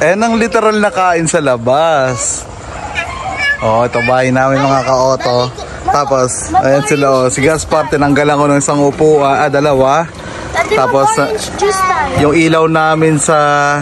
Ayan ang literal na kain sa labas. Oh, ito bahay namin mga ka-auto. Tapos, ayan sila oh. Si Gaspar, tinanggalan ko ng isang upuan, dalawa. Tapos, yung ilaw namin sa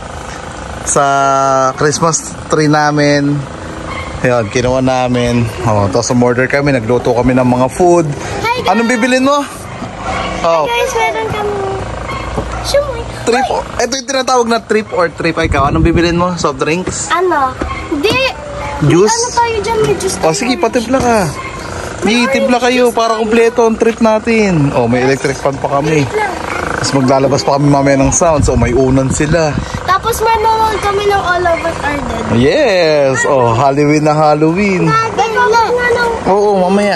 Christmas tree namin. Ayan, kinuha namin. Oh, tapos umorder kami, nagluto kami ng mga food. Anong bibilin mo? Oh. Hi guys, meron kami trip. Ito yung tinatawag na trip or trip. Ikaw, anong bibilin mo? Soft drinks? Ano? Hindi. Juice? Ano tayo dyan? May juice tayo. O sige, patimpla ka. Timpla kayo para kumpleto ang trip natin. Oh, may electric fan pa kami. Tapos maglalabas pa kami mamaya ng sound. So may unan sila. Tapos manonood kami ng All of Us Are Dead. Yes! Oh, Halloween na Halloween. Oo, mamaya.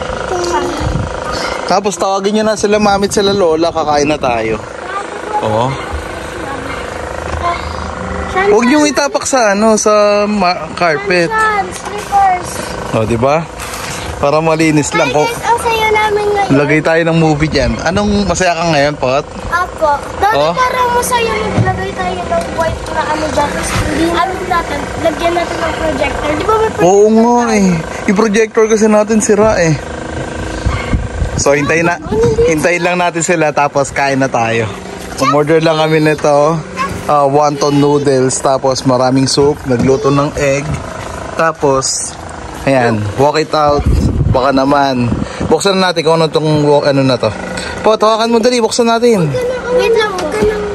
Tapos tawagin nyo na sila mami at sila lola. Kakain na tayo. Oo. Huwag nyo itapak sa carpet. O, diba? Para malinis lang. Hi guys, ang saya namin ngayon. Lagay tayo ng movie dyan. Anong masaya ka ngayon, Pot? Apo. Dati parang masaya maglagay tayo ng white na ano dyan. Ano natin, lagyan natin ng projector. Di ba may projector? Oo nga eh. Yung projector kasi natin sira eh. So, hintayin lang natin sila tapos kain na tayo. Umorder lang kami nito. Wonton noodles. Tapos maraming soup. Nagluto ng egg. Tapos, ayan, walk it out. Baka naman. Buksan na natin kung ano itong ano na to. Po, tawakan mo dali. Buksan natin. Wait lang, huwag ka lang.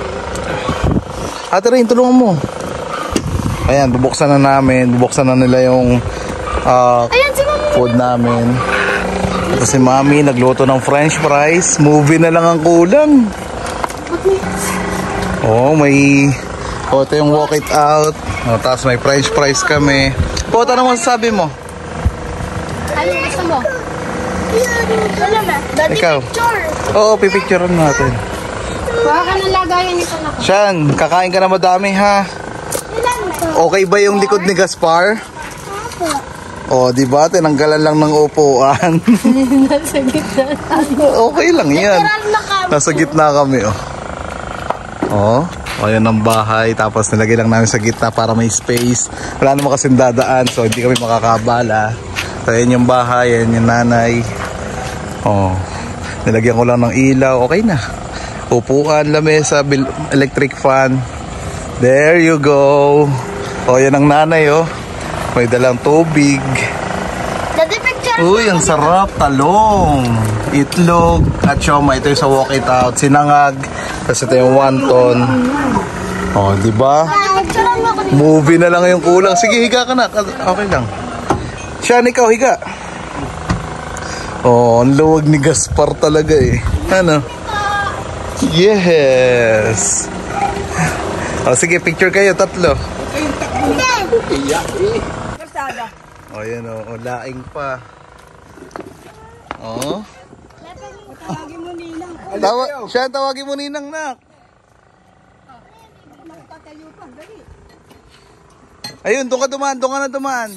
Ate Rain, tulungan mo. Ayan, bubuksan na namin. Bubuksan na nila yung food namin. Tapos si Mami nagluto ng french fries. Movie na lang ang kulang. Oh, may ito yung walk it out. Oh, tapos may french fries kami. Po, ano masasabi mo? Ano gusto mo? Wala na. Daddy Ikaw? picture. Oo, pipicturean natin. Baka ka nang lagayan nito na. Sian, kakain ka na madami ha. Okay ba yung likod ni Gaspar? Oh, di ba? Tinanggalan lang ng upuan. Nasa gitna. Okay lang yan. Nasa gitna kami oh. Oh, ayan ang bahay. Tapos nilagay lang namin sa gitna para may space. Wala naman kasing dadaan, so hindi kami makakabala. So ayan yung bahay, ayan yung nanay. Oh, nilagyan ko lang ng ilaw. Okay na. Upuan, lamesa, electric fan. There you go. Oh, yan ang nanay oh. May dalang tubig. Daddy picture. Uy, ang sarap. Talong, itlog, at siomay. Ito yung sa walk it out. Sinangag. Tapos ito yung wonton. Oh, di ba? Movie na lang yung kulang. Sige, higa ka na. Okay lang. Sian, ikaw, higa. Oh, ang luwag ni Gaspar talaga eh. Ano? Yes. Oh, sige, picture kayo, tatlo. Oh, yan oh. Laing pa. Oh. Tawagin mo Ninang. Siya, tawagin mo Ninang, nak. Ayun, doon ka dumaan, doon ka na dumaan.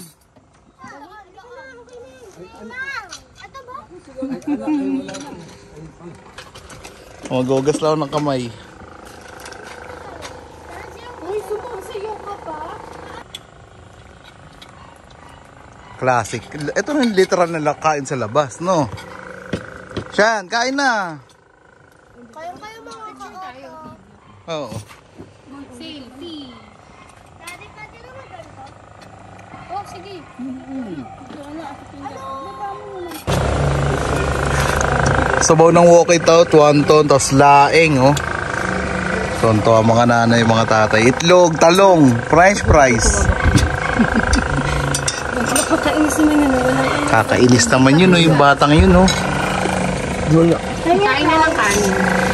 Magagas lang ng kamay. Uy, sumasayaw ka pa? Classic. Ito na yung literal na kain sa labas, no? Siyan, kain na. Kayo mga ka-auto. Oo. Selfie. Daddy, pwede naman ganito? Oh, sige. Sabaw ng walk it out, wonton, tapos laing, oh. Tonto ang mga nanay, mga tatay. Itlog, talong, french fries. Kakainis naman yun, oh. Kakainis naman yun, oh, yung batang yun, oh. Kain na ng kanin.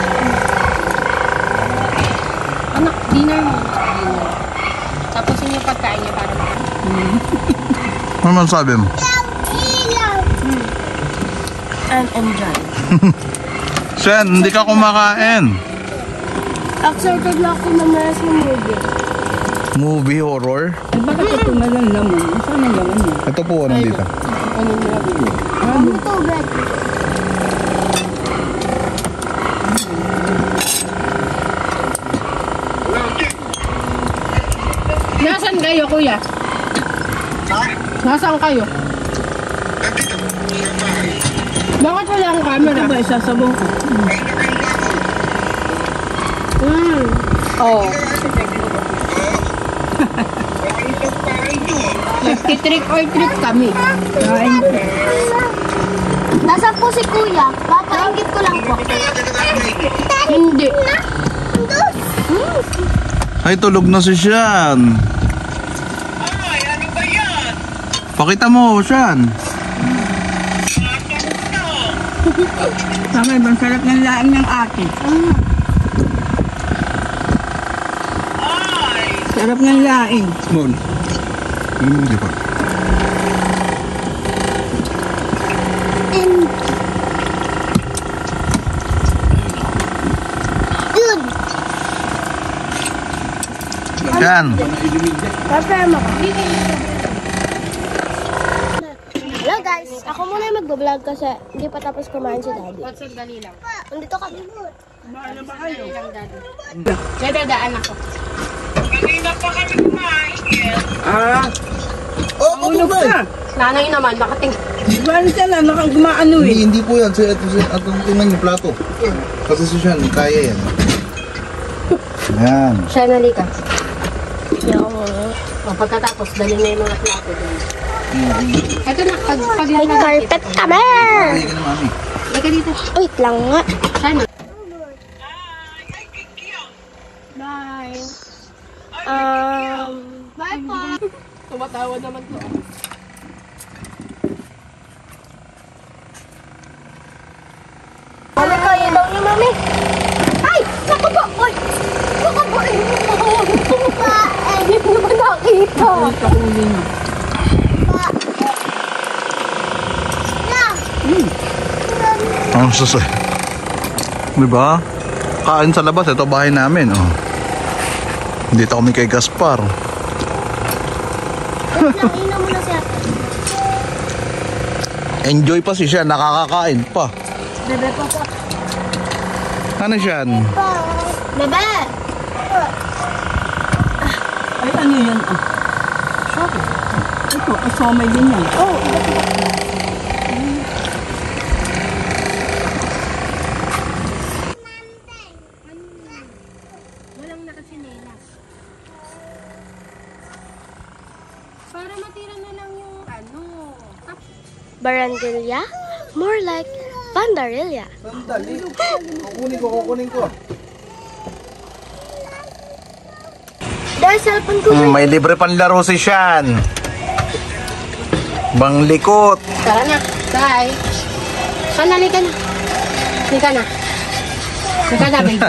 Anak, dinner mo. Tapos yun yung pagkain niya para Ano man sabi mo? And enjoy. Siyan, hindi ka kumakain. Excited na ako na nasa movie. Movie horror? Eh, bakit ito na lang naman? Saan ang laman niya? Ito po, nandito. Ano na rin? Ano to, Brad? kuya? Nasaan kayo? Bakit wala ang camera? Ito ba isasabong ko? Oo. Nagtitrick or treat kami. Nasaan po si kuya? Papaingit ko lang po. Hindi. Ay, tulog na si Sean. Ay, ano ba yan? Pakita mo, Sean. Tama, ibang sarap ng laing ng ate. Ay, Sarap ng laing. Small. Hindi pa. Yun. Sean. Kasama ko. Hello guys, ako muna yung magbablog kasi hindi pa tapos kumain si daddy. Sandali lang. Nandito kami. Kaya dadaan ako. kanina pa kami kumain. Oh, Ulog ka. Nanay naman, nakating. Diyan siya na, nakagmaano eh. Hindi po yan. Atong tingnan yung plato. Kasi si Sean, kaya yan. Yan. Siya nalika. Yo. O, pagkatapos, dali na yung mga plato doon. Ito na, pag May carpet kami! Kaya ka na, mami. Lika dito. Wait lang nga. Sana. Ay, kikiyang. Bye. Bye po. Tumatawad naman to. Mami, kaya daw niyo, mami. Ay! Naku po! Uy! Naku po! Hindi mo naman nakita. Kakuli na. Ang susay. Diba? Kain sa labas. Ito bahay namin. Oh. Dito kami kay Gaspar. Wait lang, inom mo na siya. Enjoy pa si Sean. Nakakakain pa. Bebe po po. Ano Sean? Bebe! Ay, ano yan? Ah. Sorry. Ito, kasomay din yan. Oh, Walang nakasinelas. Para matira na lang yung ano. Barandilla? More like Bandarilla. Sandali. Kukunin ko. Dahil cellphone ko May libre panlaro si Sean. Bang likot. Tara na. Bye. Sana, halika na. Halika na. Halika na, baby.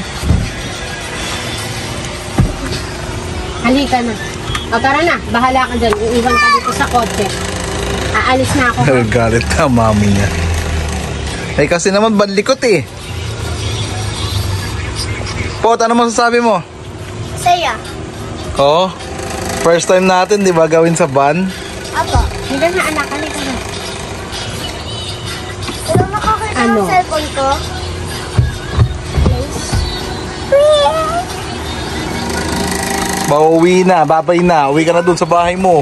Halika na. O, tara na. Bahala ka dyan. Iiwan ka dito sa kotse. Aalis na ako. Galit na mami niya. Eh kasi naman banlikot eh. Pot, ano masasabi mo? saya. Oo. First time natin, di ba, gawin sa van? Apo. Halika na, anak. Halika na. Pero nakakita Ano? ng cellphone ko. Pauwi na, babay na. Uwi ka na dun sa bahay mo.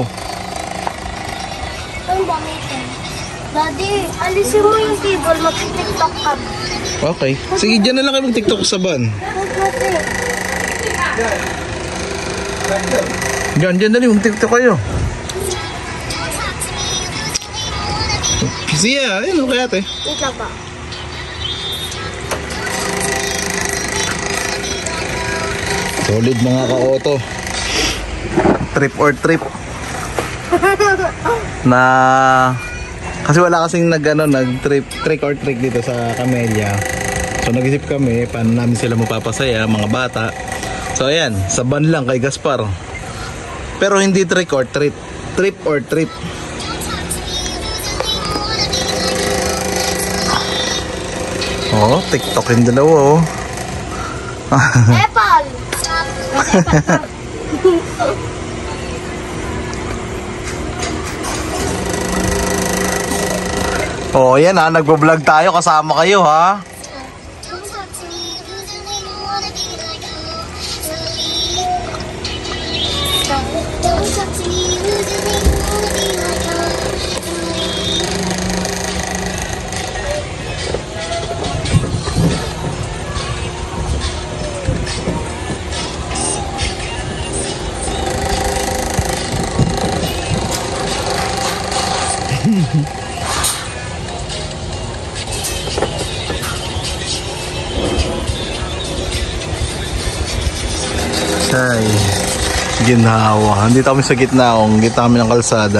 Ang bamitin. Daddy, alisin mo yung table. Mag-tiktok ka. Okay. Sige, dyan na lang kayo mag-tiktok sa van. Dyan dali, mag-tiktok kayo. Siya, ayun, okay ate. Wait lang pa. Solid mga ka-auto. Trip or trip. Na kasi wala kasing nag-trip, trick or trick dito sa Camellia. So nag-isip kami paano namin sila mapapasaya, mga bata. So ayan, sa van lang kay Gaspar. Pero hindi trick or treat, trip or trip. Oh, TikTok yung dalawa oh. Apple! Oh, yan ha, nagbo-vlog tayo, kasama kayo ha. Ay, ginhawa. Andito kami sa gitna, gitna kami ng kalsada.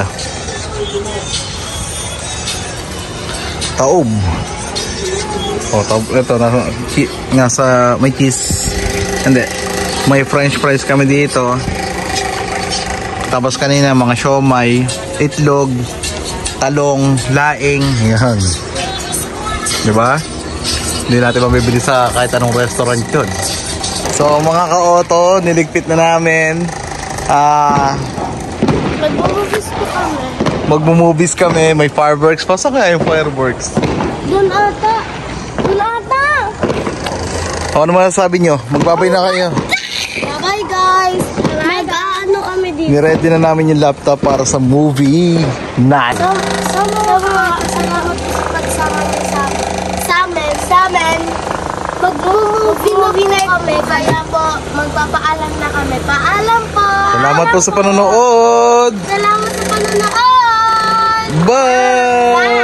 Taob. Oh, taob. Ito, nasa may cheese. Hindi. May french fries kami dito. Tapos kanina mga siomay, itlog, talong, laing. Yan. Diba? Hindi natin mabibili sa kahit anong restaurant yun. So mga ka-auto, niligpit na namin. Nag-movies po kami. Magmo-movies kami, may fireworks. Pasok kaya yung fireworks? Doon ata. Doon ata. Ano masasabi nyo? Magbabay na kayo. Bye guys. Mag-ano kami dito. Niready na namin yung laptop para sa movie night. Salamat po sa pagsama niyo sa amin. Mag-movie night kami. Kaya po, magpapaalam na kami. Paalam po. Salamat po sa panonood. Salamat sa panonood. Bye!